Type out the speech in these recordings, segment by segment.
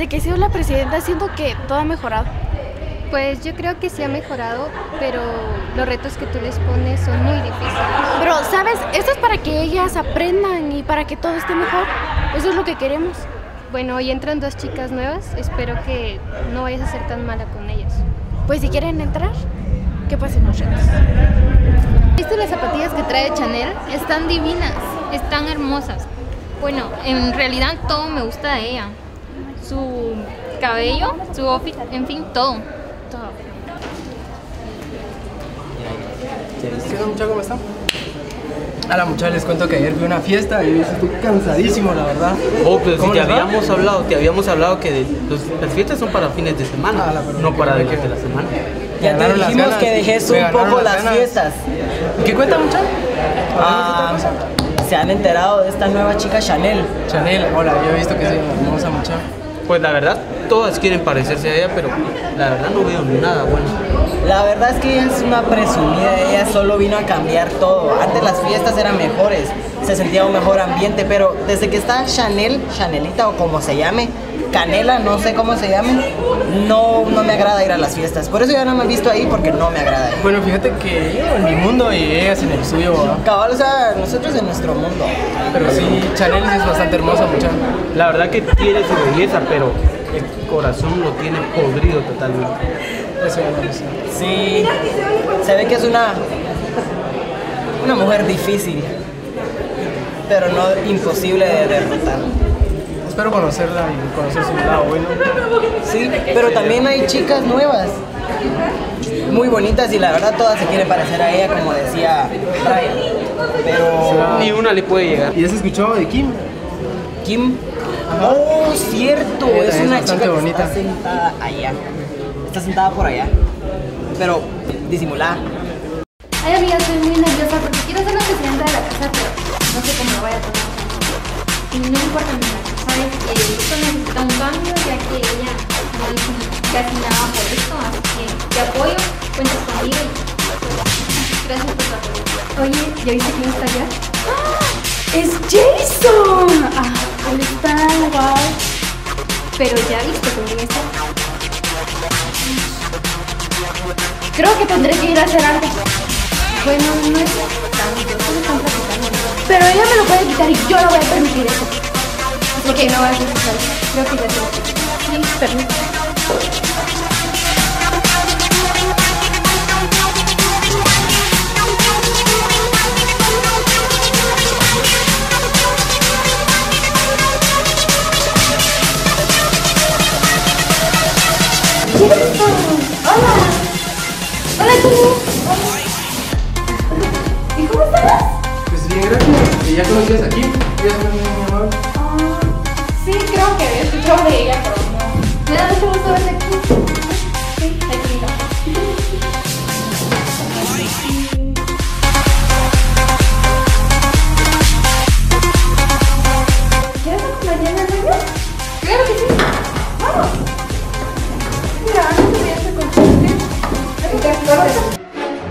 desde que he sido la presidenta siento que todo ha mejorado. Pues yo creo que sí ha mejorado, pero los retos que tú les pones son muy difíciles. Pero, ¿sabes? Esto es para que ellas aprendan y para que todo esté mejor. Eso es lo que queremos. Bueno, hoy entran 2 chicas nuevas, espero que no vayas a ser tan mala con ellas. Pues si quieren entrar, que pasen los retos. ¿Viste las zapatillas que trae Chanel? Están divinas, están hermosas. Bueno, en realidad todo me gusta de ella. Su cabello, su outfit, en fin, todo. ¿Qué onda, muchachos? ¿Cómo están? A la muchacha les cuento que ayer fui a una fiesta y estoy cansadísimo, la verdad. Oh, pero si te habíamos hablado que las fiestas son para fines de semana, no para durante la semana. Ya te dijimos que dejes un poco las fiestas. ¿Qué cuenta, muchacho? Se han enterado de esta nueva chica Chanel. Chanel, hola, yo he visto que es una hermosa muchacha. Pues la verdad, todas quieren parecerse a ella, pero la verdad no veo nada bueno. La verdad es que ella es una presumida, ella solo vino a cambiar todo. Antes las fiestas eran mejores, se sentía un mejor ambiente, pero desde que está Chanel, Chanelita o como se llame, Canela, no sé cómo se llame, no me agrada ir a las fiestas. Por eso ya no me he visto ahí, porque no me agrada. Bueno, fíjate que yo en mi mundo y ellas en el suyo, ¿verdad? Cabal, o sea, nosotros en nuestro mundo. Pero sí, Chanel es bastante hermosa, muchacha. La verdad que tiene su belleza, pero el corazón lo tiene podrido totalmente. Eso ya no sé. Sí, se ve que es una mujer difícil, pero no imposible de derrotar. Espero conocerla y conocer su lado bueno. Sí, pero también hay chicas nuevas, muy bonitas y la verdad todas se quieren parecer a ella, como decía Brian. Pero ni una le puede llegar. ¿Y has escuchado de Kim? Kim, oh, cierto, es una chica que bonita. está sentada allá. Está sentada por allá, pero disimulada. Ay, amiga, estoy muy nerviosa porque quiero ser la presidenta de la casa, pero no sé cómo lo vaya a tomar. Y no me importa nada, ¿sabes? Esto necesita un cambio, ya que ella no hizo casi nada por esto, así que te apoyo, cuentas conmigo y gracias por tu apoyo. Oye, ¿ya viste quién está allá? ¡Es Jason! Ahí está, wow. Pero ya viste con quién está. Creo que tendré que ir a hacer algo. Bueno, no es tanto, solo están platicando. Pero ella me lo puede quitar y yo no voy a permitir eso. Porque no vas a escuchar. Creo que ya te lo escuché. Sí, permíteme. Hola. Hola, tú. ¿Y cómo estás? Pues bien, gracias. ¿Y ya conocías a Kim? ¿Ya sabes mi amor? Sí, creo que había escuchado de ella, pero no. Me da mucho gusto verte aquí. Sí, aquí mira. ¿Quieres acompañarme al baño? Claro que sí. Vamos. Mira, no te voy a hacer contigo. ¿Qué?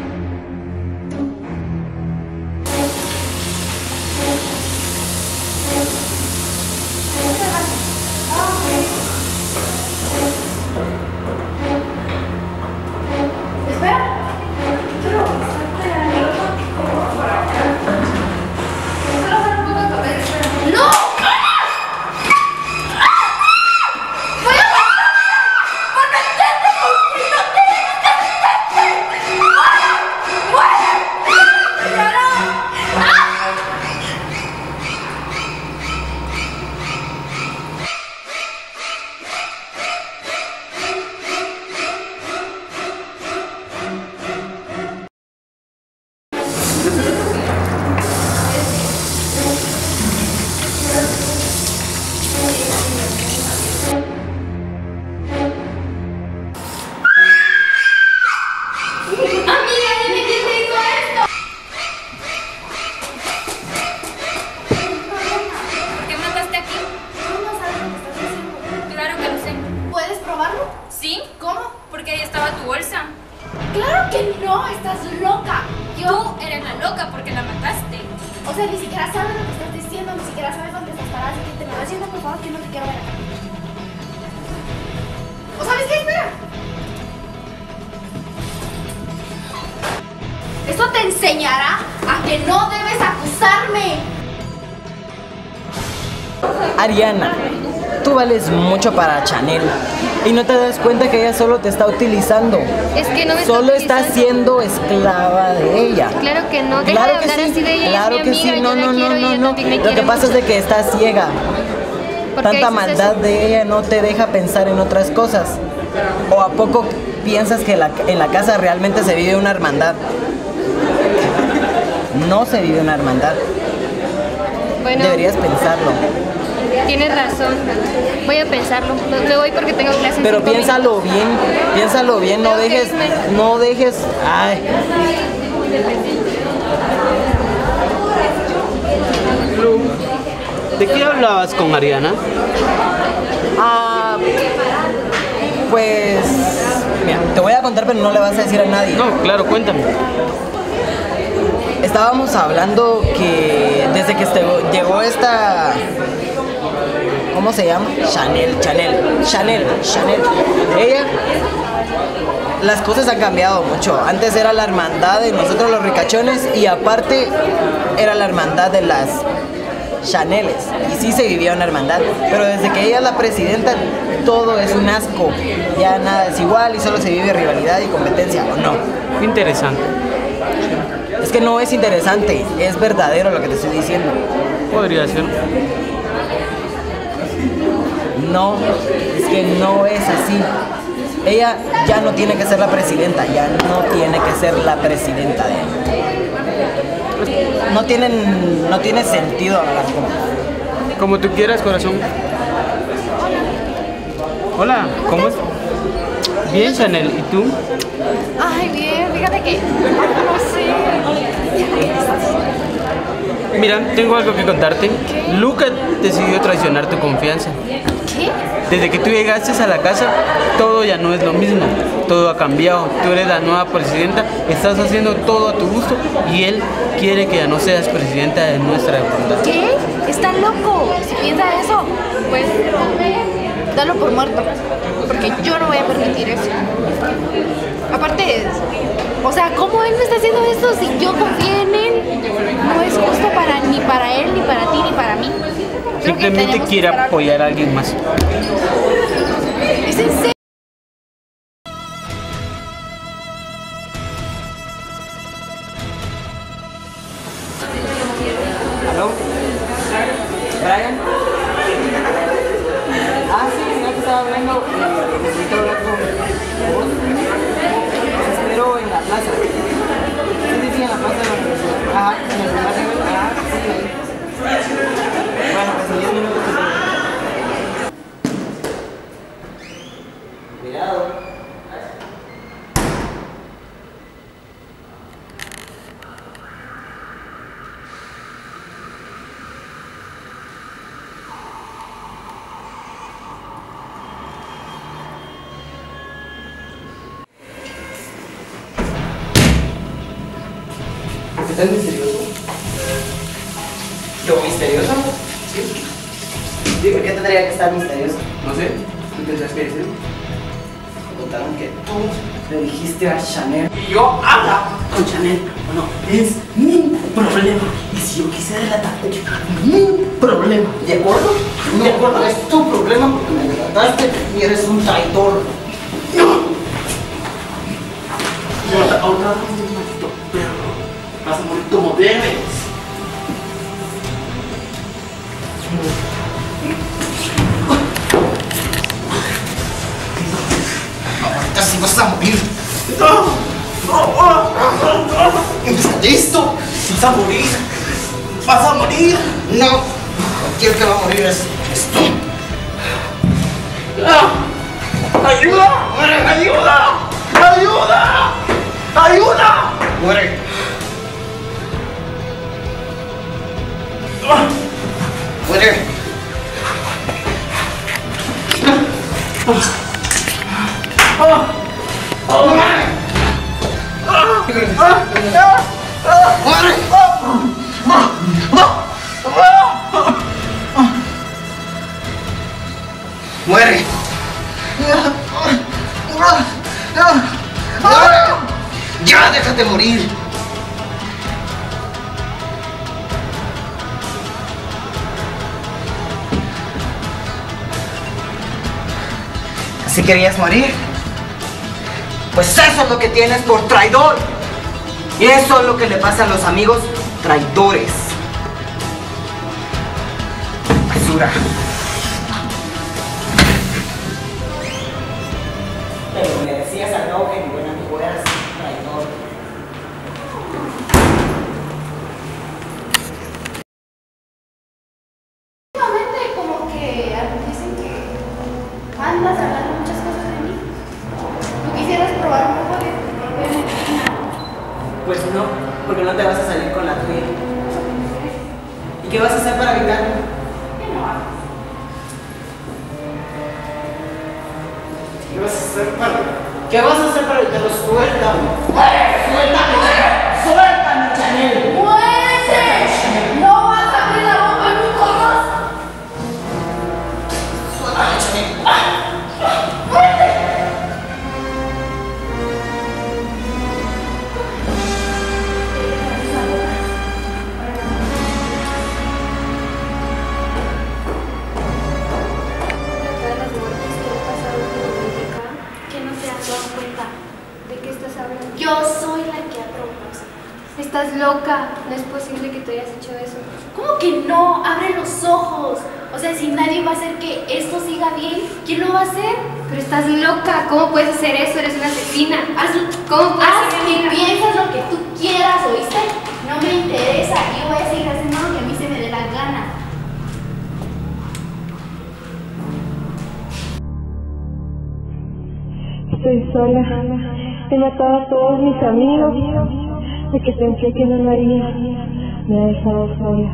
¡Claro que no! ¡Estás loca! Tú eres la loca porque la mataste. O sea, ni siquiera sabes lo que estás diciendo, ni siquiera sabes dónde estás parada, así que te me vas diciendo por favor que no te quiero ver acá. enseñará a que no debes acusarme. Ariana, tú vales mucho para Chanel y no te das cuenta que ella solo te está utilizando. Es que no me Solo está estás siendo esclava de ella. Claro que no, deja Claro de que hablar sí, así de ella, claro es que mi amiga, sí, yo la quiero y ella también me Lo quiere que pasa es mucho. de que estás ciega. ¿Por qué Tanta dices maldad eso? de ella no te deja pensar en otras cosas. ¿O a poco piensas que en la casa realmente se vive una hermandad? No se vive una hermandad. Bueno, Deberías pensarlo. tienes razón. Voy a pensarlo. Me voy porque tengo clases. Pero piénsalo bien, no Tengo que dejes, irme. no dejes. Ay. Lu, ¿de qué hablabas con Ariana? Ah, pues. Mira, te voy a contar, pero no le vas a decir a nadie. No, claro, cuéntame. Estábamos hablando que desde que llegó esta. ¿Cómo se llama? Chanel. Ella. Las cosas han cambiado mucho. Antes era la hermandad de nosotros los ricachones y aparte era la hermandad de las Chaneles. Y sí se vivía una hermandad. Pero desde que ella es la presidenta, todo es un asco. Ya nada es igual y solo se vive rivalidad y competencia, ¿o no? Interesante. Es que no es interesante, es verdadero lo que te estoy diciendo. Podría ser. No, es que no es así. Ella ya no tiene que ser la presidenta, ya no tiene que ser la presidenta de ella. No tiene sentido hablar como. Como tú quieras, corazón. Hola, ¿cómo es? Bien, Chanel, ¿y tú? Ay, bien, fíjate que no sé. Mira, tengo algo que contarte. Luca decidió traicionar tu confianza. ¿Qué? Desde que tú llegaste a la casa, todo ya no es lo mismo. Todo ha cambiado. Tú eres la nueva presidenta, estás haciendo todo a tu gusto y él quiere que ya no seas presidenta de nuestra hermandad. ¿Qué? Está loco. Si piensa eso, pues dalo por muerto. Porque yo no voy a permitir eso. Aparte, o sea, ¿cómo él me está haciendo esto si yo confié en él? No es justo ni para él, ni para ti, ni para mí. Creo que Simplemente tenemos que quiere esperar. apoyar a alguien más. ¿Es en serio? ¿Aló? ¿Brian? Ah, sí, ya que estaba hablando, necesito hablar con vos. Te espero en la plaza. Sí, en la plaza de la universidad. Ajá, en el primer nivel. Ajá, sí, ahí. Bueno, pues en 10 minutos te veo. Cuidado. ¿Estás misterioso? ¿Yo misterioso? Sí. ¿Y por qué tendría que estar misterioso? No sé, ¿tú pensás que es él? Me contaron que tú le dijiste a Chanel. Y yo habla con Chanel. Bueno, es mi problema. Y si yo quisiera delatarte, mi problema. ¿De acuerdo? No, De acuerdo, es tu problema porque me delataste y eres un traidor. No. Ahora vas a morir, maldito perro. Vas a morir como debes. Ahorita sí vas a morir. ¿Estás listo? Vas a morir. Vas a morir. No, cualquier que va a morir es tú. ¡Ayuda! ¡Ayuda! ¡Ayuda! ¡Ayuda! Muere. Muere. Muere. Ya, déjate morir. ¿Así querías morir? Pues eso es lo que tienes por traidor. Y eso es lo que le pasa a los amigos traidores. Basura. Pero me decías al no que mi buen amigo eras traidor. Últimamente como que dicen que andas hablando muchas cosas de mí. ¿Tú quisieras probar un poco de tu propia medicina? Pues no, porque no te vas a salir con la tuya. ¿Y qué vas a hacer para evitarlo? ¿Qué no hago? ¿Qué vas a hacer para evitarlo? Suéltame. ¡Suéltame! ¡Suéltame, Chanel! ¡Muévese! ¡No vas a abrir la boca nunca más! ¡Suéltame, Chanel! Todas las muertes que han pasado últimamente acá, que no te has dado cuenta de qué estás hablando. Yo soy la que ha provocado esa muerte. Estás loca, no es posible que tú hayas hecho eso. ¿Cómo que no? Abre los ojos. O sea, si nadie va a hacer que esto siga bien, ¿quién lo va a hacer? Pero estás loca, ¿cómo puedes hacer eso? Eres una asesina. ¿Cómo puedes Haz ser y una- piensas lo que tú quieras, ¿oíste? No me interesa. Yo voy a seguir haciendo lo que a mí se me dé la gana. Estoy sola. He matado a todos mis amigos. De que pensé que no lo haría. Me ha dejado sola.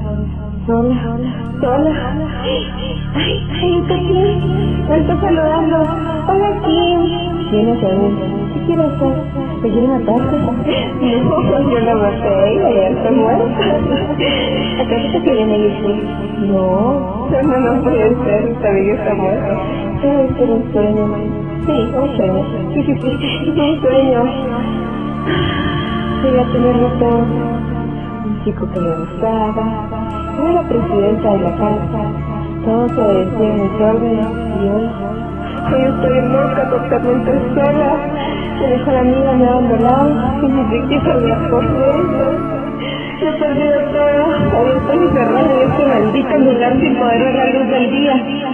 Sola. Ay, Kim. Me está saludando. Hola, Kim. Viene según. ¿Qué quiere hacer? ¿Te quiere matarte? No, yo la maté. Ella ya está muerta. ¿Acaso que viene a decir? No puede ser. También está muerta. Debe ser un sueño. Sí, un sueño. Sí, un sueño. Llegué a tenerlo todo. Un chico que me gustaba. Era la presidenta de la casa. Todos obedecían mis órdenes y hoy estoy loca, totalmente sola. Mi mejor amiga me ha abandonado y mis riquezas me ha poseído. He perdido todo. Hoy estoy encerrada en este maldito lugar sin poder ver la luz del día.